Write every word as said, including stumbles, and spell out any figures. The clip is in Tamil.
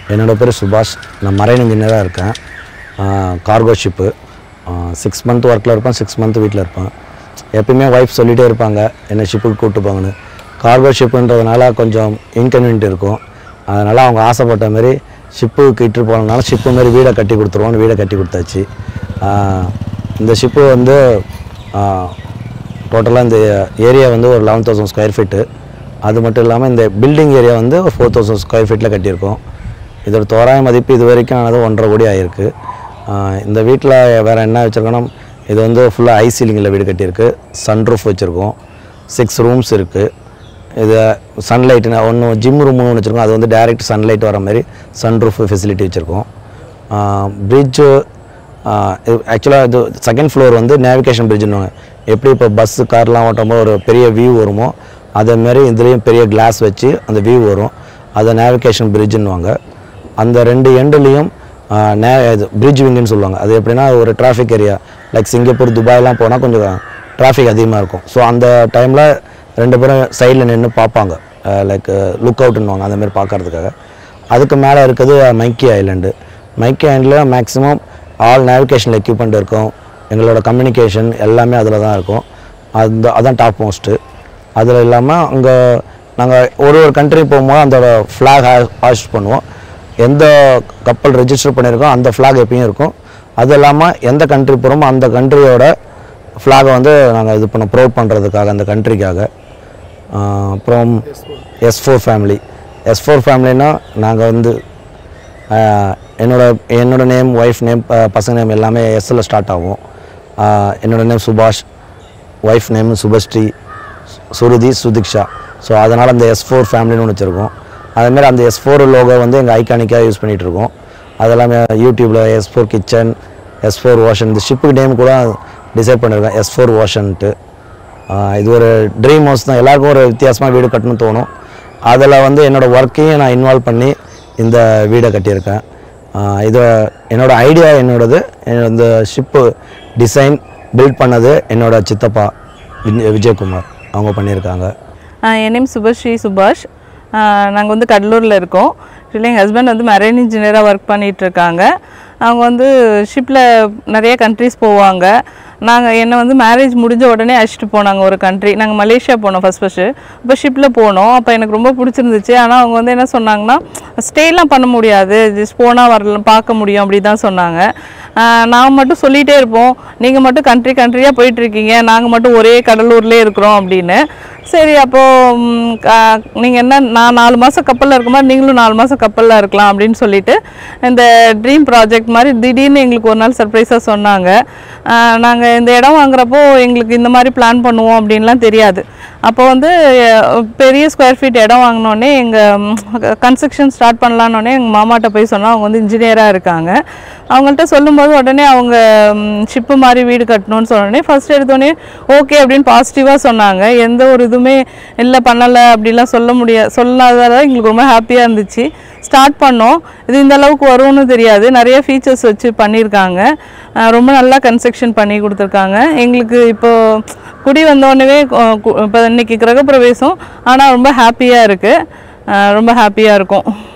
என்னோட பேர் சுபாஷ். நான் மரைன் இன்ஜினியராக இருக்கேன். கார்கோ ஷிப்பு சிக்ஸ் மந்த் ஒர்க்கில் இருப்பேன், சிக்ஸ் மந்த் வீட்டில் இருப்பேன். எப்பயுமே ஒய்ஃப் சொல்லிகிட்டே இருப்பாங்க என்னை ஷிப்புக்கு கூப்பிட்டு போங்கன்னு. கார்கோ ஷிப்புன்றதுனால கொஞ்சம் இன்கன்வீனியன்ட் இருக்கும். அதனால் அவங்க ஆசைப்பட்ட மாரி ஷிப்புக்கு இட்டு போனதுனால ஷிப்பு மாரி வீடை கட்டி கொடுத்துருவோன்னு வீடை கட்டி கொடுத்தாச்சு. இந்த ஷிப்பு வந்து டோட்டலாக இந்த ஏரியா வந்து ஒரு லெவன் தௌசண்ட் ஸ்கொயர் ஃபீட்டு. அது மட்டும் இல்லாமல் இந்த பில்டிங் ஏரியா வந்து ஒரு ஃபோர் தௌசண்ட் ஸ்கொயர் ஃபீட்டில் கட்டியிருக்கோம். இதோட தோராய மதிப்பு இது வரைக்கும் ஆனது ஒன்றரை கோடி ஆகிருக்கு. இந்த வீட்டில் வேறு என்ன வச்சுருக்கோன்னா, இது வந்து ஃபுல்லாக ஐ சீலிங்கில் வீடு கட்டியிருக்கு. சன்ரூஃப் வச்சுருக்கோம். சிக்ஸ் ரூம்ஸ் இருக்குது. இது சன்லைட்டுனா ஒன்று ஜிம் ரூம்னு ஒன்று வச்சுருக்கோம். அது வந்து டைரெக்ட் சன்லைட் வர மாதிரி சன்ரூஃப் ஃபெசிலிட்டி வச்சுருக்கோம். பிரிட்ஜு ஆக்சுவலாக இது செகண்ட் ஃப்ளோர் வந்து நேவிகேஷன் பிரிட்ஜுன்னு, எப்படி இப்போ பஸ்ஸு கார்லாம் ஓட்டும்போது ஒரு பெரிய வியூ வருமோ அதேமாரி இதுலேயும் பெரிய கிளாஸ் வச்சு அந்த வியூ வரும். அதை நேவிகேஷன் பிரிட்ஜுன்னுவாங்க. அந்த ரெண்டு எண்டுலேயும் நே இது பிரிட்ஜ் விங்குன்னு சொல்லுவாங்க. அது எப்படின்னா ஒரு டிராஃபிக் ஏரியா லைக் சிங்கப்பூர், துபாய்லாம் போனால் கொஞ்சம் டிராஃபிக் அதிகமாக இருக்கும். ஸோ அந்த டைமில் ரெண்டு பேரும் சைடில் நின்று பார்ப்பாங்க, லைக் லுக் அவுட்டுன்னுவாங்க, அந்தமாரி பார்க்குறதுக்காக. அதுக்கு மேலே இருக்குது மைக்கி ஐலாண்டு. மைக்கி ஐலாண்டில் மேக்ஸிமம் ஆல் நேவிகேஷன் எக்யூப்மெண்ட் இருக்கும். எங்களோட கம்யூனிகேஷன் எல்லாமே அதில் தான் இருக்கும். அந்த அதான் டாப் மோஸ்ட்டு. அதில் இல்லாமல் அங்கே நாங்கள் ஒரு ஒரு கண்ட்ரி போகும்போது அதோட ஃப்ளாக் ஹாஸ்ட் பண்ணுவோம். எந்த கப்பல் ரெஜிஸ்டர் பண்ணியிருக்கோம் அந்த ஃப்ளாக் எப்பயும் இருக்கும். அது இல்லாமல் எந்த கண்ட்ரி போகிறோமோ அந்த கண்ட்ரியோட ஃப்ளாகை வந்து நாங்கள் இது பண்ண ப்ரொவைட் பண்ணுறதுக்காக அந்த கண்ட்ரிக்காக. அப்புறம் S four family. S four ஃபேமிலின்னா நாங்கள் வந்து என்னோட என்னோடய நேம், ஒய்ஃப் நேம், பசங்க நேம் எல்லாமே எஸ்ஸில் ஸ்டார்ட் ஆகும். என்னோடய name Subash, wife name Subhashree, Shruti, Sudhiksha. So அதனால் அந்த எஸ் ஃபோர் ஃபேமிலின்னு ஒன்று வச்சுருக்கோம். அதேமாதிரி அந்த எஸ் ஃபோர் லோகோ வந்து எங்கள் ஐகானிக்காக யூஸ் பண்ணிகிட்ருக்கோம். அதெல்லாமே யூடியூப்பில் S four kitchen, S four ocean, இந்த ஷிப்புக்கு நேம் கூட டிசைட் பண்ணியிருக்கேன் எஸ் ஃபோர் ஓஷன்ட்டு. இது ஒரு ட்ரீம் ஹவுஸ் தான். எல்லாருக்கும் ஒரு வித்தியாசமாக வீடு கட்டணும்னு தோணும். அதில் வந்து என்னோடய ஒர்க்கையும் நான் இன்வால்வ் பண்ணி இந்த வீடை கட்டியிருக்கேன். இது என்னோடய ஐடியா என்னோடது. இந்த ஷிப்பு டிசைன் பில்ட் பண்ணது என்னோடய சித்தப்பா விஜயகுமார், அவங்க பண்ணியிருக்காங்க. என் நேம் சுபஸ்ரீ சுபாஷ். நாங்கள் வந்து கடலூரில் இருக்கோம். இல்லை, எங்கள் ஹஸ்பண்ட் வந்து மெரைன் இன்ஜினியராக ஒர்க் பண்ணிகிட்ருக்காங்க. அவங்க வந்து ஷிப்பில் நிறைய கண்ட்ரிஸ் போவாங்க. நாங்கள் என்னை வந்து மேரேஜ் முடிஞ்ச உடனே அழைச்சிட்டு போனாங்க ஒரு கண்ட்ரி. நாங்கள் மலேசியா போனோம் ஃபஸ்ட் ஃபஸ்ட்டு. இப்போ ஷிப்பில் போனோம். அப்போ எனக்கு ரொம்ப பிடிச்சிருந்துச்சு. ஆனால் அவங்க வந்து என்ன சொன்னாங்கன்னா, ஸ்டேலாம் பண்ண முடியாது, ஜஸ்ட் போனால் வரலாம், பார்க்க முடியும் அப்படி தான் சொன்னாங்க. நான் மட்டும் சொல்லிகிட்டே இருப்போம், நீங்கள் மட்டும் கண்ட்ரி கண்ட்ரியாக போயிட்டுருக்கீங்க, நாங்கள் மட்டும் ஒரே கடலூர்லேயே இருக்கிறோம் அப்படின்னு. சரி, அப்போது நீங்கள் என்ன, நான் நாலு மாதம் கப்பலில் இருக்க மாதிரி நீங்களும் நாலு மாதம் கப்பலில் இருக்கலாம் அப்படின்னு சொல்லிட்டு இந்த ட்ரீம் ப்ராஜெக்ட் மாதிரி திடீர்னு எங்களுக்கு ஒரு நாள் சர்ப்ரைஸாக சொன்னாங்க. நாங்கள் இந்த இடம் வாங்குறப்போ எங்களுக்கு இந்த மாதிரி பிளான் பண்ணுவோம் அப்படின்லாம் தெரியாது. அப்போ வந்து பெரிய ஸ்கொயர் ஃபீட் இடம் வாங்கினோடனே எங்கள் கன்ஸ்ட்ரக்ஷன் ஸ்டார்ட் பண்ணலான்னொடனே எங்கள் மாமாட்ட போய் சொன்னால், அவங்க வந்து இன்ஜினியராக இருக்காங்க. அவங்கள்ட்ட சொல்லும்போது உடனே அவங்க ஷிப்பு மாதிரி வீடு கட்டணும்னு சொன்னோடனே ஃபஸ்ட் எடுத்தோடனே ஓகே அப்படின்னு பாசிட்டிவாக சொன்னாங்க. எந்த ஒரு இதுவுமே இல்லை பண்ணலை அப்படிலாம் சொல்ல முடியாது, சொல்லாததால் எங்களுக்கு ரொம்ப ஹாப்பியாக இருந்துச்சு. ஸ்டார்ட் பண்ணோம். இது இந்த அளவுக்கு வரும்னு தெரியாது. நிறைய ஃபீச்சர்ஸ் வச்சு பண்ணியிருக்காங்க. ரொம்ப நல்லா கன்ஸ்ட்ரக்ஷன் பண்ணி கொடுத்துருக்காங்க. எங்களுக்கு இப்போது குடி வந்தோடனே இப்போ இன்றைக்கி கிரகப்பிரவேசம், ஆனால் ரொம்ப ஹாப்பியாக இருக்குது. ரொம்ப ஹாப்பியாக இருக்கும்.